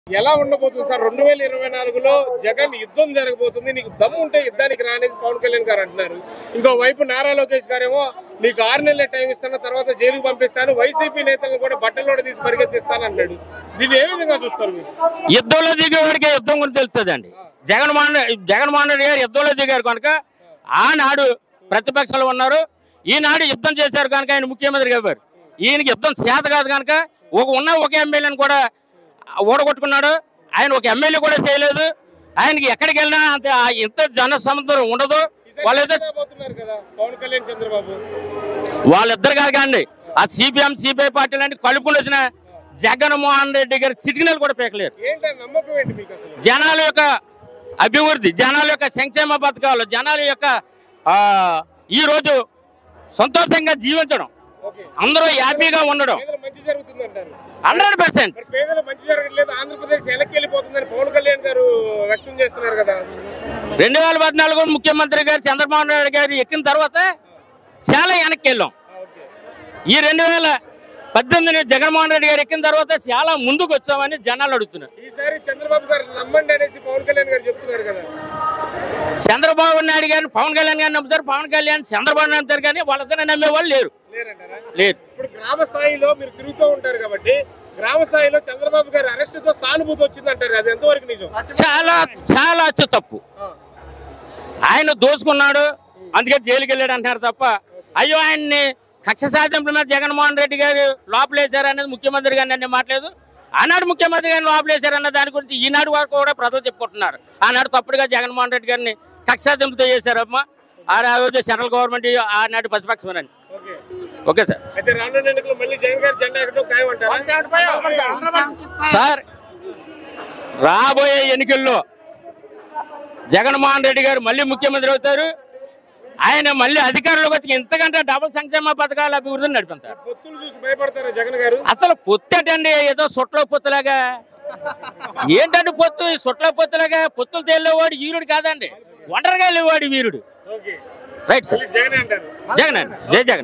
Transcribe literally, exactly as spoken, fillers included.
ఎలా ఉండబోతుంది సార్ రెండు వేల ఇరవై నాలుగులో జగన్ యుద్ధం జరగబోతుంది, నీకు దమ్ము ఉంటే యుద్ధానికి రానేసి పవన్ కళ్యాణ్ గారు అంటున్నారు. ఇంకో వైపు నారా లోకేష్ గారేమో నీకు ఆరు నెలల టైం ఇస్తాను, తర్వాత జైలుకు పంపిస్తాను, వైసీపీ నేతలను కూడా బట్టల్లో తీసి పరిగెత్తిస్తాను అన్నాడు. దీన్ని ఏ విధంగా చూస్తారు మీరు? యుద్ధంలో దిగేవాడికి యుద్ధం కూడా తెలుస్తుంది అండి. జగన్మోహన్ జగన్మోహన్ రెడ్డి గారు యుద్ధంలో దిగారు కనుక ఆనాడు ప్రతిపక్షాలు ఉన్నారు, ఈనాడు యుద్ధం చేశారు కనుక ఆయన ముఖ్యమంత్రి గారు. ఈయనకి యుద్ధం చేత కాదు కనుక ఒక ఉన్న ఒక ఎమ్మెల్యేని కూడా ఓడగొట్టుకున్నాడు. ఆయన ఒక ఎమ్మెల్యే కూడా చేయలేదు. ఆయనకి ఎక్కడికి వెళ్ళినా అంత ఇంత జన సముద్రం ఉండదు. వాళ్ళిద్దరు వాళ్ళిద్దరు కాదు కానీ ఆ సిపిఎం సిపిఐ పార్టీలు అంటే కలుపుకుని వచ్చిన జగన్మోహన్ రెడ్డి గారి చిటికినలు కూడా పీకలేరు. జనాల యొక్క అభివృద్ధి, జనాల యొక్క సంక్షేమ పథకాలు, జనాల యొక్క ఈ రోజు సంతోషంగా జీవించడం, అందరూ హ్యాపీగా ఉండడం హండ్రెడ్ పర్సెంట్. రెండు వేల పద్నాలుగు ముఖ్యమంత్రి గారు చంద్రబాబు నాయుడు గారు ఎక్కిన తర్వాత చాలా వెనక్కి వెళ్ళాం. ఈ రెండు వేల పద్దెనిమిది జగన్మోహన్ రెడ్డి గారు ఎక్కిన తర్వాత చాలా ముందుకు వచ్చామని జనాలు అడుగుతున్నారు. ఈసారి చంద్రబాబు గారు నమ్మండి అనేసి పవన్ కళ్యాణ్ గారు చెప్తున్నారు కదా. చంద్రబాబు నాయుడు గారిని పవన్ కళ్యాణ్ గారిని నమ్ముతారు, పవన్ కళ్యాణ్ చంద్రబాబు నమ్ముతారు, కానీ వాళ్ళిద్దరిని నమ్మేవాళ్ళు లేరు. లేరు. ఇప్పుడు గ్రామ స్థాయిలో మీరు తిరుగుతూ ఉంటారు కాబట్టి గ్రామ స్థాయిలో చంద్రబాబు గారి అరెస్ట్ తో సానుభూతి వచ్చిందంటారు, అది ఎంతవరకు నిజం? చాలా చాలా అచ్చు తప్పు. ఆయన దోసుకున్నాడు అందుకే జైలుకి వెళ్ళాడు అంటారు తప్ప, అయ్యో ఆయన్ని కక్ష సాధింపుల మీద జగన్మోహన్ రెడ్డి గారు లోపలేశారు అనేది ముఖ్యమంత్రి గారిని అనే మాట్లేదు. ఆనాడు ముఖ్యమంత్రి గారిని లోపలేశారన్న దాని గురించి ఈనాడు వరకు కూడా ప్రజలు చెప్పుకుంటున్నారు. ఆనాడు తప్పుడుగా జగన్మోహన్ రెడ్డి గారిని కక్ష సాధింపుతో చేశారమ్మా. ఆ రోజు సెంట్రల్ గవర్నమెంట్ ఆనాడు ప్రతిపక్షమని. Okay sir. అయితే రానున్న ఎన్నికల్లో మళ్ళీ జగన్ గారి జెండా ఎక్కడో ఖాయమంటారా? సార్ రాబోయే ఎన్నికల్లో జగన్మోహన్ రెడ్డి గారు మళ్ళీ ముఖ్యమంత్రి అవుతారు. ఆయన మళ్ళీ అధికారంలోకి వచ్చి ఇంతకంటే డబుల్ సంక్షేమ పథకాల అభివృద్ధిని నడిపిస్తారు. పొత్తులు చూసి భయపడతారా జగన్ గారు? అసలు పొత్తేటండి, ఏదో సుట్లో పొత్తులాగా. ఏంటంటే పొత్తు సుట్లో పొత్తులాగా? పొత్తులు తేలేవాడు వీరుడు కాదండి, ఒంటరిగా వెళ్ళేవాడు వీరుడు. Right sir. జగన్ అంటారు. జగన్ అండి, జై జగన్.